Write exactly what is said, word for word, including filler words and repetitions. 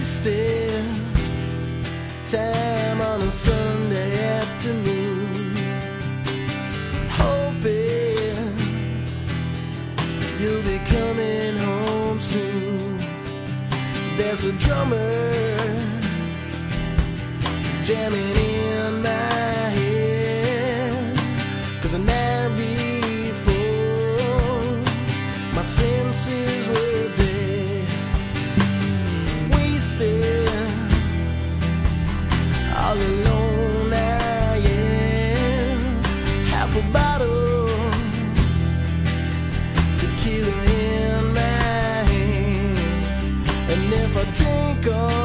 wasted time on a Sunday afternoon, hoping you'll be coming home soon. There's a drummer jamming in my head, 'cause the night before my senses were dead, wasted, all alone I am. Half a bottle tequila in my hand, and if I drink all